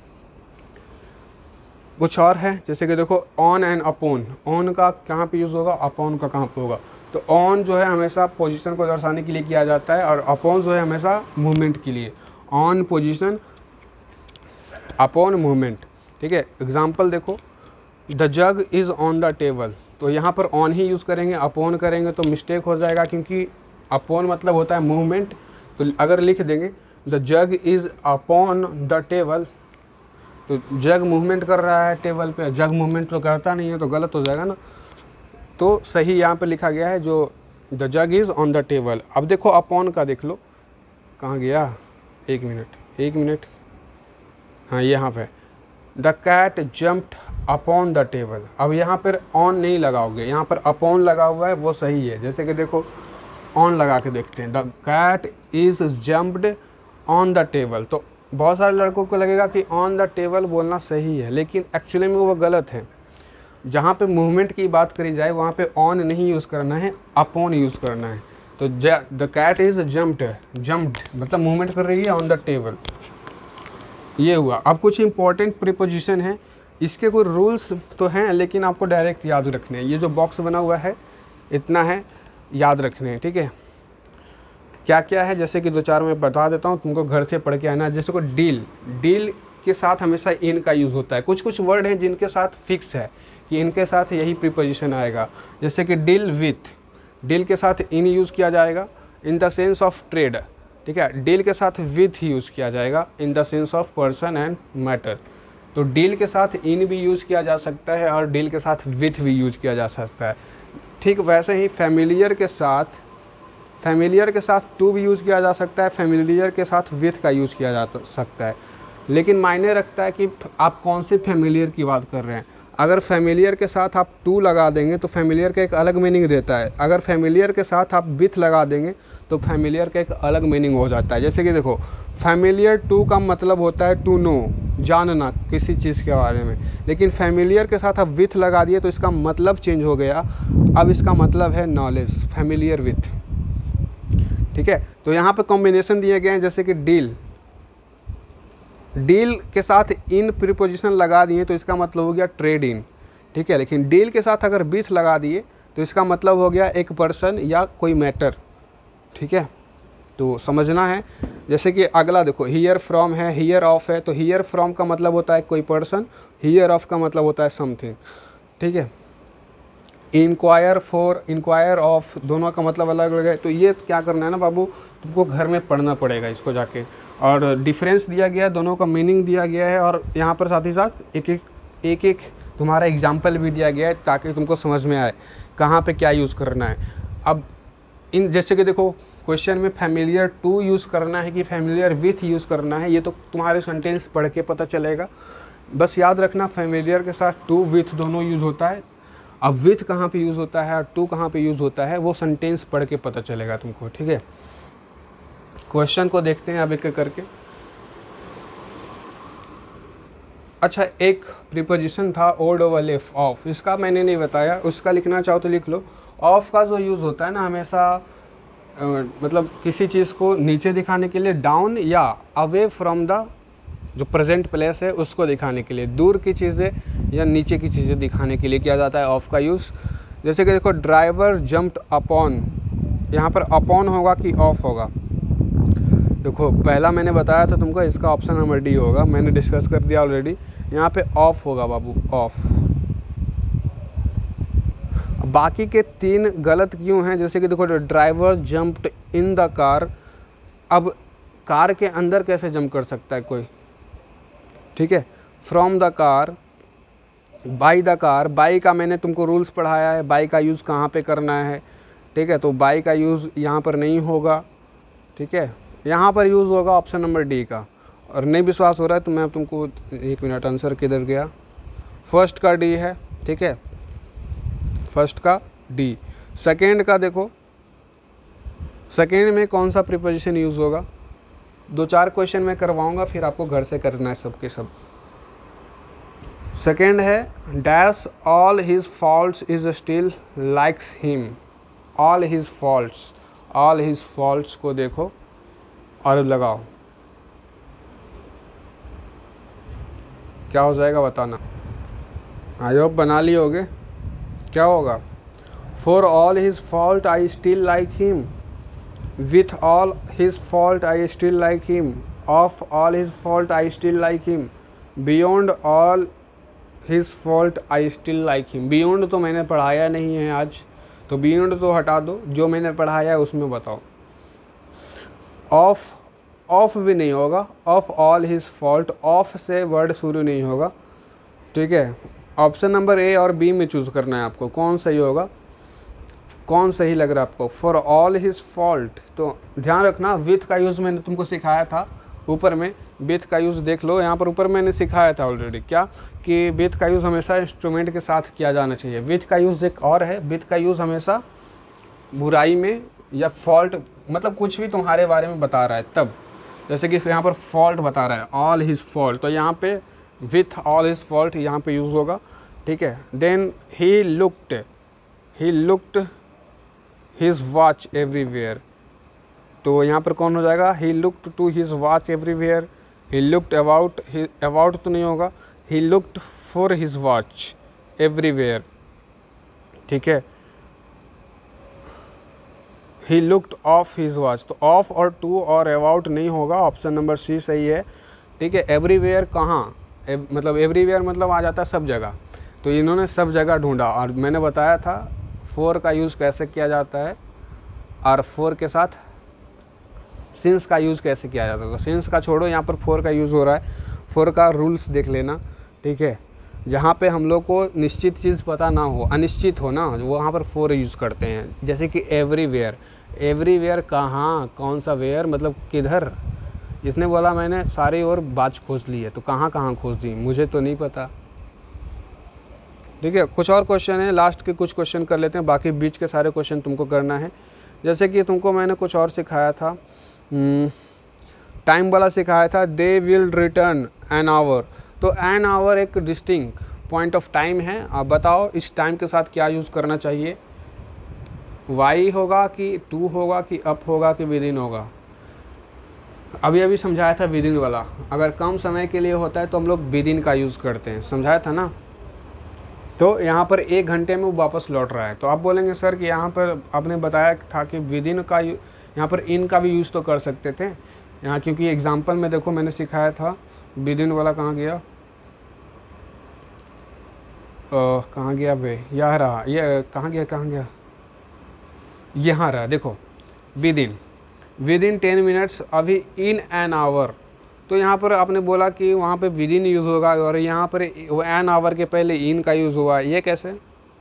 कुछ और है, जैसे कि देखो ऑन एंड अपॉन। ऑन का कहाँ पे यूज़ होगा, अपॉन का कहाँ पे होगा। तो ऑन जो है हमेशा पोजीशन को दर्शाने के लिए किया जाता है, और अपॉन जो है हमेशा मूवमेंट के लिए। ऑन पोजीशन, अपॉन मूवमेंट, ठीक है। एग्जांपल देखो, the jug is on the table. तो यहाँ पर ऑन ही यूज़ करेंगे, अपॉन करेंगे तो मिस्टेक हो जाएगा, क्योंकि अपॉन मतलब होता है मूवमेंट। तो अगर लिख देंगे the jug is upon the table, तो जग मूवमेंट कर रहा है टेबल पे, जग मूवमेंट तो करता नहीं है, तो गलत हो जाएगा ना। तो सही यहाँ पे लिखा गया है जो the jug is on the table. अब देखो अपॉन का देख लो, कहाँ गया, एक मिनट, हाँ यहाँ पे, the cat jumped upon the table. अब यहाँ पर ऑन नहीं लगाओगे, यहाँ पर अपॉन लगा हुआ है, वो सही है। जैसे कि देखो ऑन लगा के देखते हैं, the cat is jumped on the table. तो बहुत सारे लड़कों को लगेगा कि ऑन द टेबल बोलना सही है, लेकिन एक्चुअली में वो गलत है। जहाँ पे मूवमेंट की बात करी जाए वहाँ पे ऑन नहीं यूज़ करना है, अपॉन यूज़ करना है। तो द कैट इज़ जम्प्ड मतलब मूवमेंट कर रही है ऑन द टेबल, ये हुआ। अब कुछ इंपॉर्टेंट प्रीपोजिशन है, इसके कोई रूल्स तो हैं लेकिन आपको डायरेक्ट याद रखने हैं। ये जो बॉक्स बना हुआ है इतना है, याद रखने हैं, ठीक है। क्या क्या है, जैसे कि 2-4 मैं बता देता हूँ, तुमको घर से पढ़ के आना है। जैसे को डील के साथ हमेशा इन का यूज़ होता है। कुछ वर्ड हैं जिनके साथ फिक्स है कि इनके साथ यही प्रीपोजिशन आएगा। जैसे कि डील विथ, डील के साथ इन यूज़ किया जाएगा in the sense of trade, ठीक है। डील के साथ विथ यूज़ किया जाएगा in the sense of person and matter. तो डील के साथ इन भी यूज़ किया जा सकता है और डील के साथ विथ भी यूज़ किया जा सकता है। ठीक वैसे ही फैमिलियर के साथ टू भी यूज़ किया जा सकता है, फैमिलियर के साथ विथ का यूज़ किया जा सकता है। लेकिन मायने रखता है कि आप कौन से फैमिलियर की बात कर रहे हैं। अगर फैमिलियर के साथ आप टू लगा देंगे तो फैमिलियर का एक अलग मीनिंग देता है। अगर फैमिलियर के साथ आप विथ लगा देंगे तो फैमिलियर का एक अलग मीनिंग हो जाता है। जैसे कि देखो, फैमिलियर टू का मतलब होता है टू नो, जानना किसी चीज़ के बारे में, लेकिन फैमिलियर के साथ अब विथ लगा दिए तो इसका मतलब चेंज हो गया। अब इसका मतलब है नॉलेज, फैमिलियर विथ। ठीक है, तो यहाँ पे कॉम्बिनेशन दिए गए हैं, जैसे कि डील, डील के साथ इन प्रीपोजिशन लगा दिए तो इसका मतलब हो गया ट्रेड इन। ठीक है, लेकिन डील के साथ अगर विथ लगा दिए तो इसका मतलब हो गया एक पर्सन या कोई मैटर। ठीक है, तो समझना है। जैसे कि अगला देखो, हियर फ्रॉम है, हियर ऑफ है, तो हियर फ्रॉम का मतलब होता है कोई पर्सन, हियर ऑफ का मतलब होता है समथिंग। ठीक है, इंक्वायर फॉर, इंक्वायर ऑफ, दोनों का मतलब अलग अलग है। तो ये क्या करना है ना बाबू, तुमको घर में पढ़ना पड़ेगा इसको जाके, और डिफरेंस दिया गया है, दोनों का मीनिंग दिया गया है, और यहाँ पर साथ ही साथ एक एक तुम्हारा एग्जाम्पल भी दिया गया है ताकि तुमको समझ में आए कहाँ पे क्या यूज़ करना है। अब इन जैसे कि देखो, क्वेश्चन में फैमिलियर टू यूज़ करना है कि फैमिलियर विथ यूज़ करना है, ये तो तुम्हारे सेंटेंस पढ़ के पता चलेगा। बस याद रखना, फैमिलियर के साथ टू विथ दोनों यूज़ होता है। अब विथ कहाँ पे यूज़ होता है और टू कहाँ पे यूज़ होता है, वो सेंटेंस पढ़ के पता चलेगा तुमको। ठीक है, क्वेश्चन को देखते हैं अब एक एक करके। अच्छा, एक प्रीपोजिशन था ओड ओवर लेफ, ऑफ, इसका मैंने नहीं बताया, उसका लिखना चाहो तो लिख लो। ऑफ का जो यूज़ होता है ना, हमेशा मतलब किसी चीज़ को नीचे दिखाने के लिए, डाउन या अवे फ्रॉम द जो प्रेजेंट प्लेस है उसको दिखाने के लिए, दूर की चीज़ें या नीचे की चीज़ें दिखाने के लिए किया जाता है ऑफ का यूज़। जैसे कि देखो, ड्राइवर जंप्ड अपॉन, यहाँ पर अपॉन होगा कि ऑफ होगा। देखो, पहला मैंने बताया था तुमको, इसका ऑप्शन नंबर डी होगा, मैंने डिस्कस कर दिया ऑलरेडी। यहाँ पे ऑफ होगा बाबू, ऑफ। बाकी के तीन गलत क्यों हैं? जैसे कि देखो, driver jumped in the car, अब कार के अंदर कैसे जंप कर सकता है कोई? ठीक है, from the car, by the car, by का मैंने तुमको रूल्स पढ़ाया है, बाई का यूज़ कहाँ पे करना है। ठीक है, तो बाई का यूज़ यहाँ पर नहीं होगा। ठीक है, यहाँ पर यूज़ होगा ऑप्शन नंबर डी का। और नहीं विश्वास हो रहा है तो मैं तुमको, एक मिनट, आंसर किधर गया, फर्स्ट का डी है। ठीक है, फर्स्ट का डी। सेकेंड का देखो, सेकेंड में कौन सा प्रीपोजिशन यूज़ होगा? दो चार क्वेश्चन मैं करवाऊंगा, फिर आपको घर से करना है सबके सब। सेकेंड है dash all his faults is still likes him, all his faults, all his faults को देखो और लगाओ, क्या हो जाएगा बताना। आई होप बना लिए होगे। क्या होगा? For all his fault I still like him, with all his fault I still like him, of all his fault I still like him, beyond all his fault I still like him. Beyond तो मैंने पढ़ाया नहीं है आज, तो बियॉन्ड तो हटा दो, जो मैंने पढ़ाया है उसमें बताओ। ऑफ, ऑफ भी नहीं होगा, of all his fault, of से वर्ड शुरू नहीं होगा। ठीक है, ऑप्शन नंबर ए और बी में चूज़ करना है आपको, कौन सही होगा, कौन सही लग रहा है आपको। फॉर ऑल हिज फॉल्ट, तो ध्यान रखना विथ का यूज़ मैंने तुमको सिखाया था ऊपर में, विथ का यूज़ देख लो, यहाँ पर ऊपर मैंने सिखाया था ऑलरेडी, क्या कि विथ का यूज़ हमेशा इंस्ट्रूमेंट के साथ किया जाना चाहिए। विथ का यूज़ एक और है, विथ का यूज़ हमेशा बुराई में या फॉल्ट, मतलब कुछ भी तुम्हारे बारे में बता रहा है तब, जैसे कि यहाँ पर फॉल्ट बता रहा है, ऑल हिज फॉल्ट, तो यहाँ पे विथ ऑल हिज फॉल्ट यहाँ पे यूज़ होगा। ठीक है, then he looked his watch everywhere, तो यहाँ पर कौन हो जाएगा? He looked to his watch everywhere, he looked about, about तो नहीं होगा, he looked for his watch everywhere. ठीक है, he looked of his watch, तो ऑफ और टू और अबाउट नहीं होगा, ऑप्शन नंबर सी सही है। ठीक है, एवरीवेयर कहाँ, मतलब एवरीवेयर मतलब आ जाता है सब जगह, तो इन्होंने सब जगह ढूंढा, और मैंने बताया था फोर का यूज़ कैसे किया जाता है और फोर के साथ सिंस का यूज़ कैसे किया जाता है। तो सिंस का छोड़ो, यहाँ पर फोर का यूज़ हो रहा है, फोर का रूल्स देख लेना। ठीक है, जहाँ पे हम लोग को निश्चित चीज़ पता ना हो, अनिश्चित हो ना, वहाँ पर फोर यूज़ करते हैं। जैसे कि एवरीवेयर, एवरीवेयर कहाँ, कौन सा वेयर मतलब किधर, इसने बोला मैंने सारी ओर बाज खोज ली है, तो कहाँ कहाँ खोज दी मुझे तो नहीं पता। ठीक है, कुछ और क्वेश्चन है, लास्ट के कुछ क्वेश्चन कर लेते हैं, बाकी बीच के सारे क्वेश्चन तुमको करना है। जैसे कि तुमको मैंने कुछ और सिखाया था, टाइम वाला सिखाया था, they will return an hour. तो एन आवर एक डिस्टिंक्ट पॉइंट ऑफ टाइम है। आप बताओ इस टाइम के साथ क्या यूज़ करना चाहिए, वाई होगा कि टू होगा कि अप होगा कि विद इन होगा। अभी अभी समझाया था विद इन वाला, अगर कम समय के लिए होता है तो हम लोग विद इन का यूज़ करते हैं, समझाया था ना। तो यहाँ पर 1 घंटे में वो वापस लौट रहा है, तो आप बोलेंगे सर कि यहाँ पर आपने बताया था कि विद इन का यहाँ पर इन का भी यूज़ तो कर सकते थे यहाँ, क्योंकि एग्जाम्पल में देखो मैंने सिखाया था विद इन वाला। कहाँ गया कहाँ गया वे, यह रहा, ये कहाँ गया यहाँ रहा, देखो विद इन 10 मिनट्स, अभी इन एन आवर। तो यहाँ पर आपने बोला कि वहाँ पे विद इन यूज़ होगा और यहाँ पर एन आवर के पहले इन का यूज़ हुआ, ये कैसे?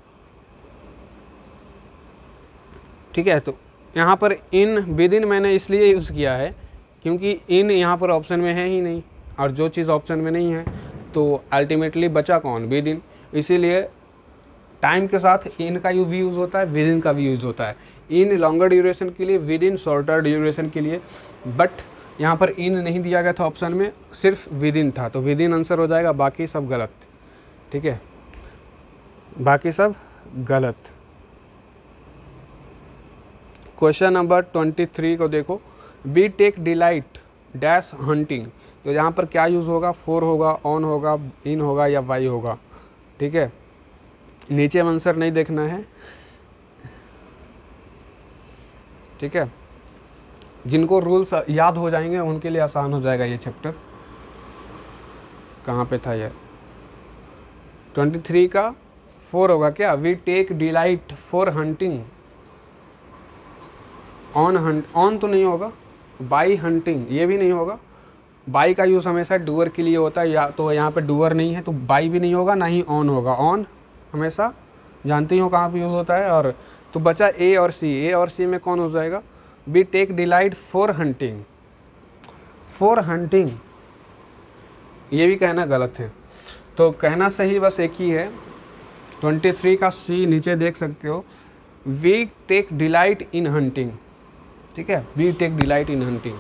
ठीक है, तो यहाँ पर इन विद इन मैंने इसलिए यूज़ किया है क्योंकि इन यहाँ पर ऑप्शन में है ही नहीं, और जो चीज़ ऑप्शन में नहीं है तो अल्टीमेटली बचा कौन, विद इन। इसीलिए टाइम के साथ इन का भी यूज़ होता है, विद इन का भी यूज़ होता है। इन लॉन्गर ड्यूरेशन के लिए, विद इन शॉर्टर ड्यूरेशन के लिए। बट यहाँ पर इन नहीं दिया गया था ऑप्शन में, सिर्फ विद इन था, तो विद इन आंसर हो जाएगा, बाकी सब गलत। ठीक है, बाकी सब गलत। क्वेश्चन नंबर 23 को देखो, we take delight dash hunting. तो यहाँ पर क्या यूज़ होगा, फोर होगा, ऑन होगा, इन होगा या वाई होगा। ठीक है, नीचे आंसर नहीं देखना है। ठीक है, जिनको रूल्स याद हो जाएंगे उनके लिए आसान हो जाएगा ये चैप्टर। कहाँ पे था ये, 23 का 4 होगा क्या, we take delight for hunting. On तो नहीं होगा, बाई हंटिंग ये भी नहीं होगा। बाई का यूज़ हमेशा डूअर के लिए होता है, या तो यहाँ पे डूअर नहीं है तो बाई भी नहीं होगा, ना ही ऑन होगा। ऑन हमेशा जानती हो कहाँ पे यूज़ होता है। और तो बचा ए और सी, ए और सी में कौन हो जाएगा, we take delight for hunting. For hunting ये भी कहना गलत है, तो कहना सही बस एक ही है। 23 का सी नीचे देख सकते हो, we take delight in hunting. ठीक है, we take delight in hunting.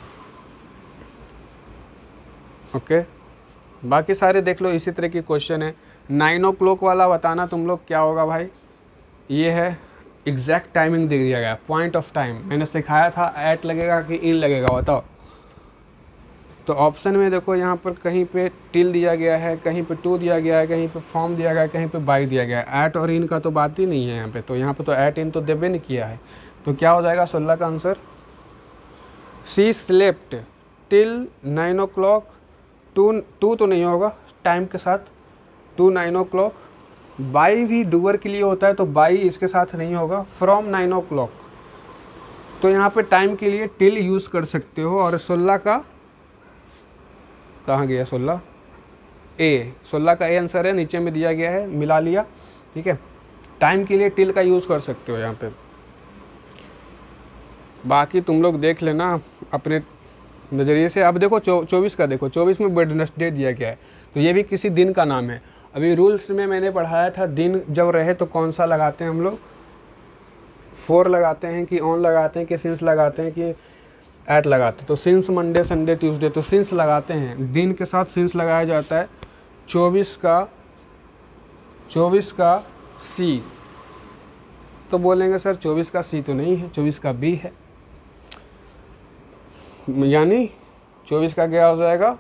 Okay, बाकी सारे देख लो, इसी तरह की क्वेश्चन है। 9 o'clock वाला बताना तुम लोग क्या होगा भाई, ये है एग्जैक्ट टाइमिंग दे दिया गया, पॉइंट ऑफ टाइम। मैंने सिखाया था एट लगेगा कि इन लगेगा, बताओ। तो ऑप्शन में देखो यहाँ पर कहीं पे टिल दिया गया है, कहीं पे टू दिया गया है, कहीं पे फॉर्म दिया गया है, कहीं पे बाई दिया गया है। एट और इन का तो बात ही नहीं है यहाँ पे, तो यहाँ पे तो एट इन तो देवे नहीं किया है। तो क्या हो जाएगा 16 का answer, she slept till 9 o'clock। To तो नहीं होगा टाइम के साथ, टू 9 o'clock। बाई भी डूअर के लिए होता है तो बाई इसके साथ नहीं होगा। फ्रॉम 9 o'clock, तो यहाँ पे टाइम के लिए टिल यूज़ कर सकते हो। और 16 का कहाँ गया, 16 ए, 16 का ए आंसर है, नीचे में दिया गया है, मिला लिया। ठीक है, टाइम के लिए टिल का यूज़ कर सकते हो यहाँ पे। बाकी तुम लोग देख लेना अपने नज़रिए से। अब देखो 24 का देखो, 24 में वेडनेसडे दिया गया है, तो ये भी किसी दिन का नाम है। अभी रूल्स में मैंने पढ़ाया था दिन जब रहे तो कौन सा लगाते हैं हम लोग, फोर लगाते हैं कि ऑन लगाते हैं कि सिंस लगाते हैं कि एट लगाते हैं। तो सिंस मंडे संडे ट्यूसडे, तो सिंस लगाते हैं, दिन के साथ सिंस लगाया जाता है। 24 का सी, तो बोलेंगे सर 24 का सी तो नहीं है, 24 का बी है, यानी 24 का क्या हो जाएगा।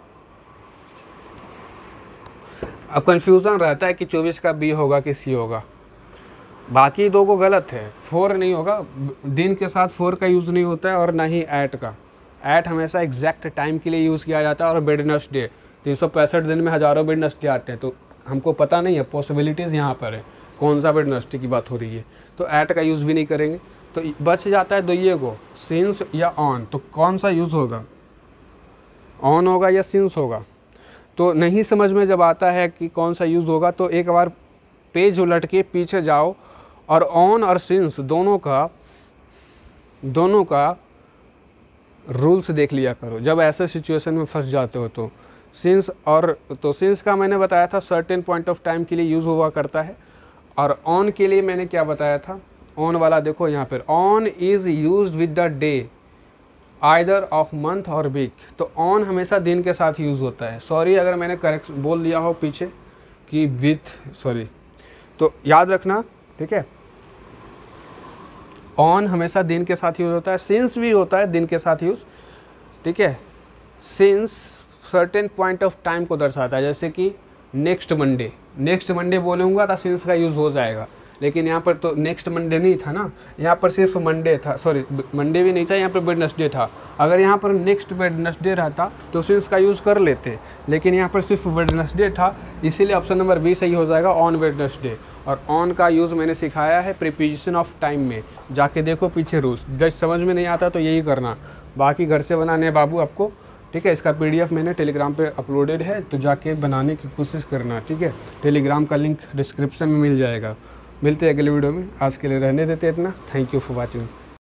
अब कंफ्यूजन रहता है कि 24 का बी होगा कि सी होगा, बाकी दो को गलत है। 4 नहीं होगा, दिन के साथ 4 का यूज़ नहीं होता है, और ना ही एट का। एट हमेशा एग्जैक्ट टाइम के लिए यूज़ किया जाता है। और वेडनेसडे 365 दिन में हज़ारों वेडनेसडे आते हैं, तो हमको पता नहीं है, पॉसिबिलिटीज़ यहाँ पर है कौन सा वेडनेसडे की बात हो रही है, तो एट का यूज़ भी नहीं करेंगे। तो बच जाता है दो ये को, सिंस या ऑन। तो कौन सा यूज़ होगा, ऑन होगा या सिंस होगा। तो नहीं समझ में जब आता है कि कौन सा यूज़ होगा, तो एक बार पेज उलट के पीछे जाओ और ऑन और सिंस दोनों का रूल्स देख लिया करो जब ऐसे सिचुएशन में फंस जाते हो। तो सिंस का मैंने बताया था सर्टेन पॉइंट ऑफ टाइम के लिए यूज़ हुआ करता है। और ऑन के लिए मैंने क्या बताया था, ऑन वाला देखो यहाँ पर, on is use with the day either of month और वीक। तो ऑन हमेशा दिन के साथ यूज़ होता है। सॉरी अगर मैंने करेक्ट बोल दिया हो पीछे कि विथ, सॉरी, तो याद रखना, ठीक है। ऑन हमेशा दिन के साथ यूज़ होता है, सिंस भी होता है दिन के साथ यूज़, ठीक है। Since certain point of time को दर्शाता है, जैसे कि नेक्स्ट मंडे बोलूँगा तो सिंस का यूज़ हो जाएगा, लेकिन यहाँ पर तो नेक्स्ट मंडे नहीं था ना, यहाँ पर सिर्फ मंडे था, सॉरी मंडे भी नहीं था, यहाँ पर वेडनेसडे था। अगर यहाँ पर नेक्स्ट वेडनेसडे रहता तो सिंस का यूज़ कर लेते, लेकिन यहाँ पर सिर्फ वेडनेसडे था, इसीलिए ऑप्शन नंबर बी सही हो जाएगा, ऑन वेडनेसडे। और ऑन का यूज़ मैंने सिखाया है प्रीपोजिशन ऑफ टाइम में, जाके देखो पीछे रूल्स, जस्ट समझ में नहीं आता तो यही करना, बाकी घर से बनाने हैं बाबू आपको, ठीक है। इसका PDF मैंने टेलीग्राम पे अपलोडेड है, तो जाके बनाने की कोशिश करना, ठीक है। टेलीग्राम का लिंक डिस्क्रिप्शन में मिल जाएगा। मिलते हैं अगले वीडियो में, आज के लिए रहने देते इतना। Thank you for watching.